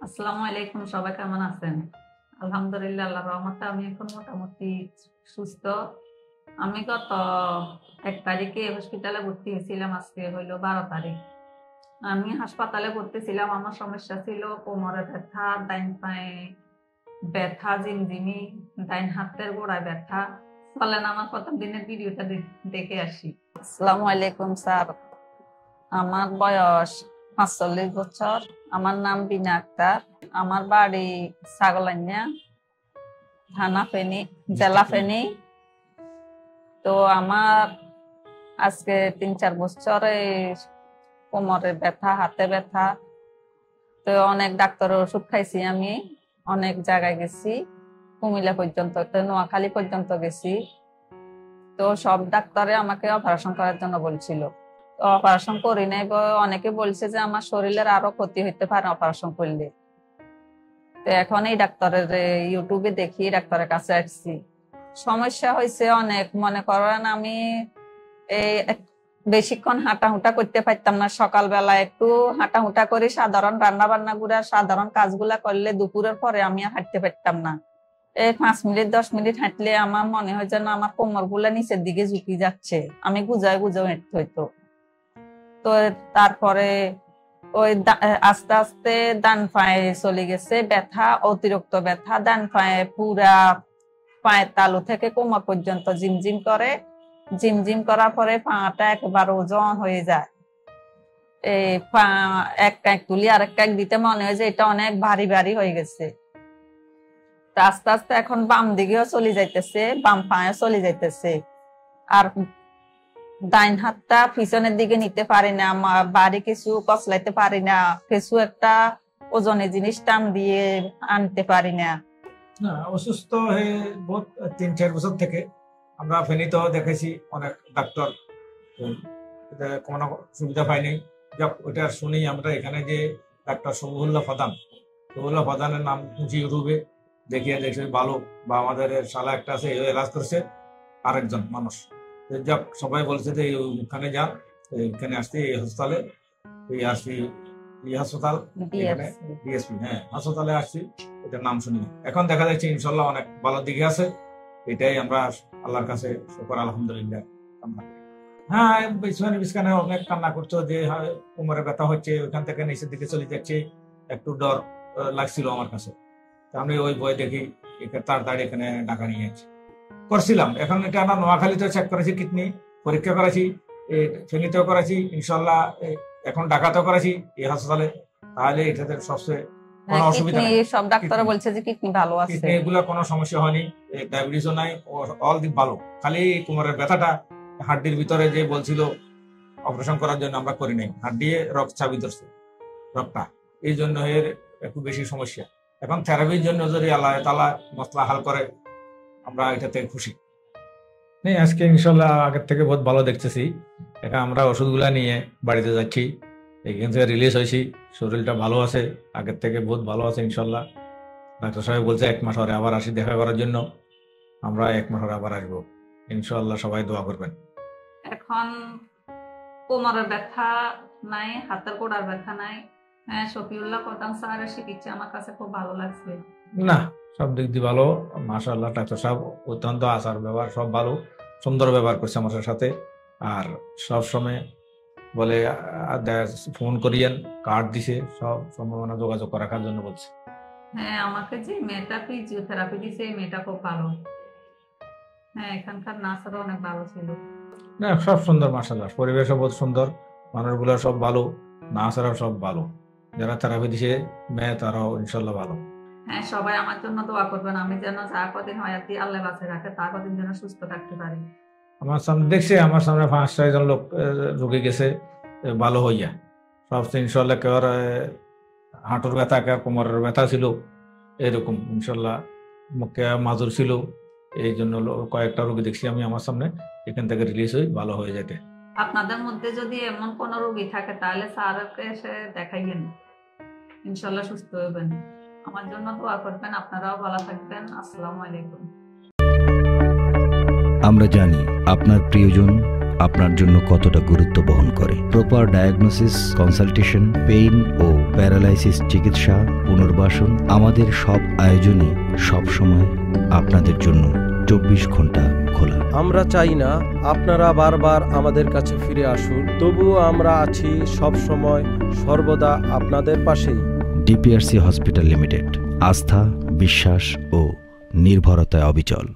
আসসালামু আলাইকুম, সবাই কেমন আছেন? আলহামদুলিল্লাহ, আল্লাহর রহমতে আমি এখন মোটামুটি সুস্থ। আমি গত 1 তারিখে হসপিটালে ভর্তি হয়েছিলাম। আজকে হইলো 12 তারিখ। আমি হাসপাতালে ভর্তি ছিলাম। আমার সমস্যা ছিল কোমরে ব্যথা, ডাইন পায়ে ব্যথা, ঝিমঝিমি, ডাইন হাতের গোড়ায় ব্যথা। চলেন আমার প্রথম দিনের ভিডিওটা দেখে আসি। আসসালামু আলাইকুম স্যার, আমার বয়স 45 বছর। আমার নাম বিনা আক্তার। আমার বাড়ি ছাগলাইয়া, থানা ফেনী, জেলা ফেনী। তো আমার আজকে 3-4 বছরে কোমরে ব্যথা, হাতে ব্যথা। তো অনেক ডাক্তারের ওষুধ খাইছি, আমি অনেক জায়গায় গেছি, কুমিল্লা পর্যন্ত, নোয়াখালী পর্যন্ত গেছি। তো সব ডাক্তারে আমাকে অপারেশন করার জন্য বলছিল। তো অপারেশন করি নাই। অনেকে বলছে যে আমার শরীরের আরো ক্ষতি হইতে পারে অপারেশন করলে। তো এখন এই ডাক্তারের ইউটিউবে দেখি ডাক্তারের কাছে আসছি। সমস্যা হয়েছে অনেক। মনে করেন আমি এই বেশিক্ষণ হাঁটাহুটা করতে পারতাম না। সকালবেলা একটু হাঁটাহুটা করে সাধারণ রান্না বান্না গুলা, সাধারণ কাজগুলা করলে দুপুরের পরে আমি আর হাঁটতে পারতাম না। এই 5 মিনিট 10 মিনিট হাঁটলে আমার মনে হয় যেন আমার কোমর গুলা নিচের দিকে ঝুঁকি যাচ্ছে। আমি গুজায় গুজায় হাঁটতে হইতো। তো তারপরে ওই আস্তে আস্তে ডান পায়ে চলে গেছে ব্যথা, অতিরিক্ত ব্যথা। ডান পায়ে পুরা পায়ের তালু থেকে কোমর পর্যন্ত ঝিমঝিম করে। ঝিমঝিম করার পরে পাটা একেবারে ওজন হয়ে যায়। এই পা এক কাঁক তুলি আরেক কাঁক দিতে মনে হয় যে এটা অনেক ভারী ভারী হয়ে গেছে। আস্তে আস্তে এখন বাম দিকেও চলে যাইতেছে, বাম পায়ে চলে যাইতেছে। আর ডাইন হাতটা পিছনের দিকে নিতে পারি না, বাড়ি কিছু কচলাইতে পারি না, কিছু একটা ওজনের জিনিস টান দিয়ে আনতে পারি না। অসুস্থ হয়ে বহুত 3-4 বছর থেকে আমরা ফেনীতে দেখেছি অনেক ডাক্তার, কোনো সুবিধা পাইনি। যাক, ওইটা শুনি আমরা এখানে যে ডাক্তার সবুল্লাহ প্রধানের নাম ইউটিউবে দেখিয়ে দেখছি ভালো, বা আমাদের শালা একটা আছে এলাজ করছে আরেকজন মানুষ। যাক, সবাই বলছে যে ওখানে যান, এখানে আসছি এই হাসপাতালে, আসছি এই হাসপাতাল, এখানে ডিএসপি, হ্যাঁ হাসপাতালে আসছি, এটার নাম শুনি। এখন দেখা যাচ্ছে ইনশাল্লাহ অনেক ভালো দিকে আছে। এটাই আমরা আল্লাহর কাছে শুকর আলহামদুলিল্লাহ। হ্যাঁ, বিছানে অনেক কান্না করতো যে কোমরে ব্যথা হচ্ছে, ওইখান থেকে নিচের দিকে চলে যাচ্ছে, একটু ডর লাগছিল আমার কাছে। আমি ওই বই দেখি তাড়াতাড়ি এখানে ঢাকা নিয়ে যাচ্ছি করছিলাম। এখন এটা আমরা নোয়াখালীতে চেক করেছি, কিডনি পরীক্ষা করেছি, ফেনীতেও করেছি, ইনশাল্লাহ এখন ঢাকাতেও করেছি এই হাসপাতালে। তাহলে এটাতে সবচেয়ে কোনো অসুবিধা নেই। সব ডাক্তার বলছে যে কিডনি ভালো আছে, কিডনি এগুলো কোনো সমস্যা হয়নি, ডায়াবেটিসও নাই, অল দিক ভালো। খালি কোমরের ব্যথাটা হাড্ডির ভিতরে যে বলছিল অপারেশন করার জন্য আমরা করি নাই, হাড্ডিয়ে রক্ত চাবি ধরছে, রক্তটা, এই জন্য এর একটু বেশি সমস্যা। এখন থেরাপির জন্য যদি আল্লাহ তাআলা মসলা হাল করে, আমরা এটাতে খুশি। নেই, আজকে ইনশাল্লাহ আগের থেকে বহুত ভালো দেখতেছি। এখন আমরা ওষুধগুলা নিয়ে বাড়িতে যাচ্ছি, এখান থেকে রিলিজ হয়েছি, শরীরটা ভালো আছে, আগের থেকে বহুত ভালো আছে ইনশাল্লাহ। ডাক্তার সাহেব বলছে 1 মাস পরে আবার আসি দেখা করার জন্য। আমরা 1 মাস পরে আবার আসবো ইনশাল্লাহ, সবাই দোয়া করবেন। এখন কোমরের ব্যথা নাই, হাতের গোড়ার ব্যথা নাই। হ্যাঁ, শফিউল্লাহ প্রধান স্যারের চিকিৎসা আমার কাছে খুব ভালো লাগছে। না, সব দিক দিয়ে ভালো, মাশাআল্লাহ। ডাক্তার সাহেব অত্যন্ত আচার ব্যবহার সব ভালো, সুন্দর ব্যবহার করছে আমার সাথে। আর সব সময় বলে ফোন করিয়েন, কার্ড দিছে, সব সম্ভাবনা যোগাযোগ রাখার জন্য বলছে। হ্যাঁ, আমাকে যে মেয়েটা ফিজিওথেরাপি দিছে, এই মেয়েটা খুব ভালো। হ্যাঁ, এখানকার নার্সরা অনেক ভালো ছিল। না, সব সুন্দর মাশাআল্লাহ, পরিবেশও বহুত সুন্দর, মানুষগুলো সব ভালো, নার্সরাও সব ভালো, যারা থেরাপি দিছে মেয়ে তারাও ইনশাল্লাহ ভালো। হ্যাঁ, সবাই আমার জন্য দোয়া করবেন, আমি যেন যা কদিন হায়াতি আল্লাহ বাঁচিয়ে রাখে তা কদিন যেন সুস্থ থাকতে পারি। আমার সামনে দেখছি, আমার সামনে 5-6 জন লোক রুগী গেছে ভালো হইয়া, সব ইনশাল্লাহ। কেউ হাঁটুর ব্যথা, কেউ কোমরের ব্যথা ছিল, এরকম ইনশাল্লাহ মুখে মাজুর ছিল। এই জন্য কয়েকটা রোগী দেখছি আমি আমার সামনে, এখান থেকে রিলিজ হয়ে ভালো হয়ে যেতে। আপনাদের মধ্যে যদি এমন কোনো রোগী থাকে তাহলে স্যারকে এসে দেখাইয়েন, ইনশাল্লাহ সুস্থ হবেন। আমার জন্য দোয়া করবেন, আপনারাও ভালো থাকবেন। আসসালামু আলাইকুম। আমরা জানি আপনার প্রিয়জন আপনার জন্য কতটা গুরুত্ব বহন করে। প্রপার ডায়াগনোসিস, কনসালটেশন, পেইন ও প্যারালাইসিস চিকিৎসা, পুনর্বাসন, আমাদের সব আয়োজনই সবসময় আপনাদের জন্য 24 ঘন্টা খোলা। আমরা চাই না আপনারা বারবার আমাদের কাছে ফিরে আসুন, তবুও আমরা আছি সব সময় সর্বদা আপনাদের পাশেই। ডিপিআরসি হসপিটাল লিমিটেড, আস্থা, বিশ্বাস ও নির্ভরতায় অবিচল।